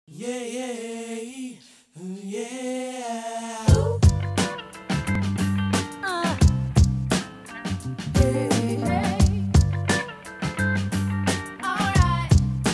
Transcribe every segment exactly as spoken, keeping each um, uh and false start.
Yeah, yeah, yeah. Uh, hey, hey. All right.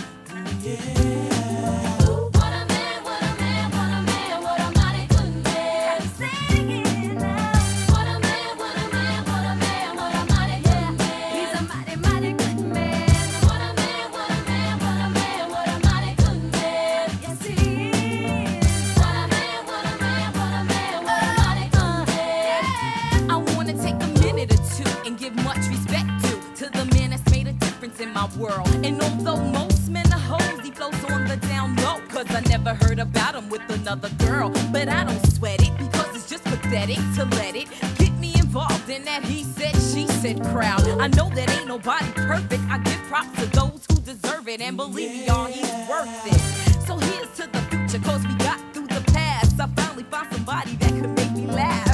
Yeah. What a man, what a man, what a man, what a mighty good man. Sing it now. What a man, what a man, what a man, what a mighty good man. He's a mighty, mighty good man. What a man, what a man, what a man, what a mighty good man. Yes, he is. What a man, what a man, what a man, what a mighty good man. I wanna take a minute or two and give much respect to to the man that's made a difference in my world. And although most men are hoes, he flows on the down low, cause I never heard about him with another girl. But I don't sweat it because it's just pathetic to let it get me involved in that he said, she said crowd. I know that ain't nobody perfect. I give props to those who deserve it, and believe me, y'all, he's worth it. So here's to the future, cause we got through the past. I finally found somebody that could make me laugh.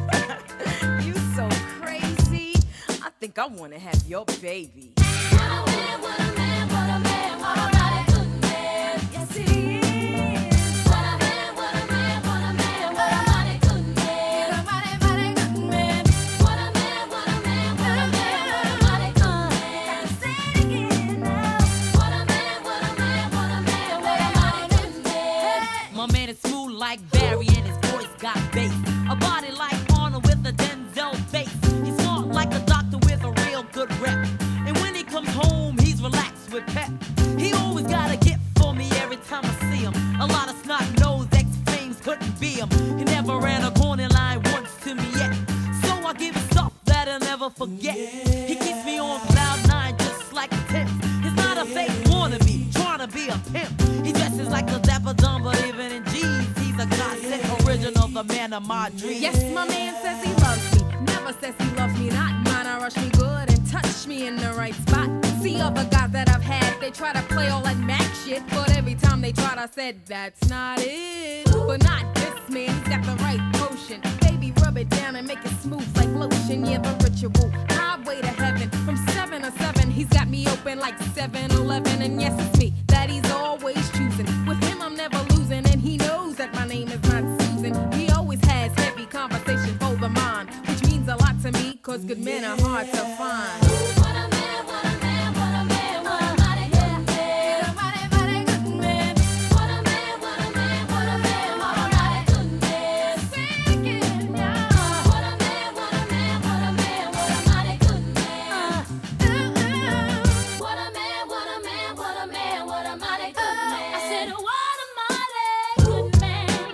You so crazy. I think I wanna have your baby. What a man, what a man, what a man, what a mighty good man. Yes, he is. What a man, what a man, what a man, what a mighty good man. He's a mighty, mighty good man. What a man, what a man, what a man, what a mighty good man. Say it again now. What a man, what a man, what a man, what a mighty good man. My man is smooth like Barry and his voice got bass. A body like Arnold with a Denzel face. He's smart like a doctor with a real good rep. And when he comes home, he's relaxed with pep. He always got a gift for me every time I see him. A lot of snot-nosed ex-flames couldn't be him. He never ran a corner line once to me yet. So I give him stuff that I'll never forget. He keeps me on cloud nine just like a tip. He's not a fake wannabe, trying to be a pimp. He dresses like a dapper dumb, but even in jeans, he's a godsend original, the man of my dreams. Yes, my man says he loves me. Never says he loves me not. Mine, I rush me good and touch me in the right spot. See other guys that I've had, they try to play all that Mac shit, but every time they tried, I said, that's not it. But not this man, he's got the right potion. Baby, rub it down and make it smooth like lotion. Yeah, the ritual, highway to heaven. From seven to seven, he's got me open like seven eleven. And yes, it's me that he's always choosing. With him, I'm never losing, and he knows that my name is not Susan. He always has heavy conversation for the mind, which means a lot to me, cause good men are hard to find. What a man, what a man, what a man, what a mighty good man. He's a mighty, mighty good man. What a man, what a man, what a man, what a mighty good man. Sing it now. What a man, what a man, what a man, what a mighty good man. Ooh, ooh. What a man, what a man, what a man, what a mighty good man. I said, what a mighty good man.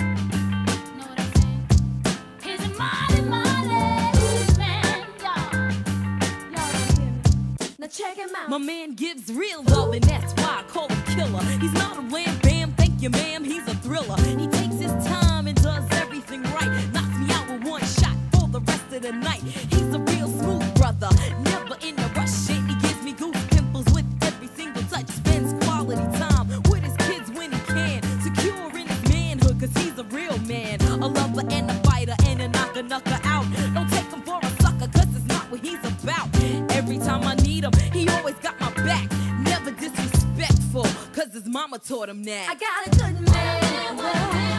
Know what I'm saying? He's a mighty, mighty good man, y'all. Y'all don't hear me. Now check him out. My man gives real love, and that's why I call him killer. He's not a wham bam, thank you ma'am, he's a thriller. He takes his time and does everything right. Knocks me out with one shot for the rest of the night. He's a real smooth brother, never in a rush. And he gives me goose pimples with every single touch. Spends quality time with his kids when he can. Secure in his manhood, cause he's a real man. A lover and a fighter and a knocker knocker out. Don't take him for a sucker, cause it's not what he's about. Every time I need him, he always got my back. Never disrespectful, cause his mama taught him that. I got a good man. What a man,